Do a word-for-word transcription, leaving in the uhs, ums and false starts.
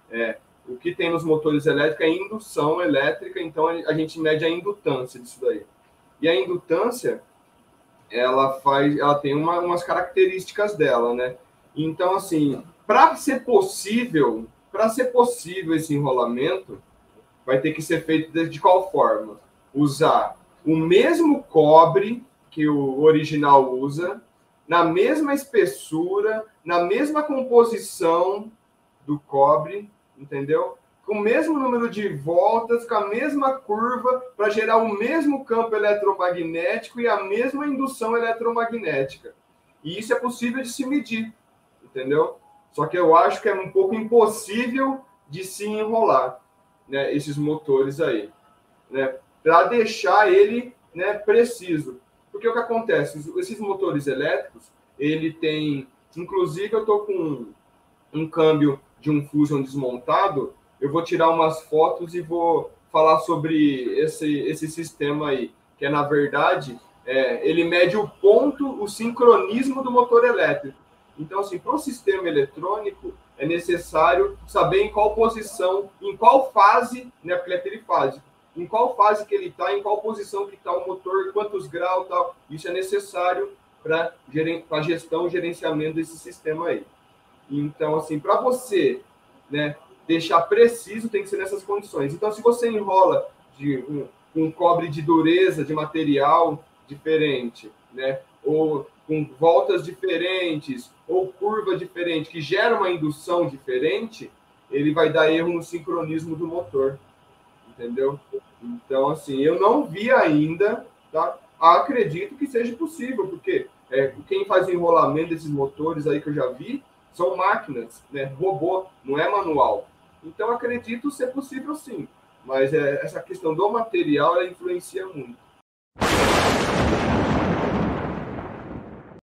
É, o que tem nos motores elétricos é indução elétrica, então a gente mede a indutância disso daí. E a indutância, ela faz, ela tem uma, umas características dela, né? Então, assim, para ser possível, para ser possível esse enrolamento, vai ter que ser feito de, de qual forma? Usar o mesmo cobre que o original usa, na mesma espessura, na mesma composição do cobre, entendeu? Com o mesmo número de voltas, com a mesma curva, para gerar o mesmo campo eletromagnético e a mesma indução eletromagnética. E isso é possível de se medir, entendeu? Só que eu acho que é um pouco impossível de se enrolar, né, esses motores aí, né, para deixar ele, né, preciso. Porque o que acontece? Esses motores elétricos, ele tem... Inclusive, eu estou com um câmbio de um Fusion desmontado, eu vou tirar umas fotos e vou falar sobre esse, esse sistema aí, que é, na verdade, é, ele mede o ponto, o sincronismo do motor elétrico. Então, assim, para o sistema eletrônico, é necessário saber em qual posição, em qual fase, né, porque ele é trifásico, em qual fase que ele está, em qual posição que está o motor, quantos graus, tal. Isso é necessário para a gestão e gerenciamento desse sistema aí. Então, assim, para você, né, deixar preciso, tem que ser nessas condições. Então, se você enrola de um, um cobre de dureza, de material diferente, né, ou com voltas diferentes, ou curva diferente, que gera uma indução diferente, ele vai dar erro no sincronismo do motor, entendeu? Então, assim, eu não vi ainda, tá? Acredito que seja possível, porque é, quem faz enrolamento desses motores aí que eu já vi, são máquinas, né? Robô, não é manual. Então, acredito ser possível sim. Mas é, essa questão do material, ela influencia muito.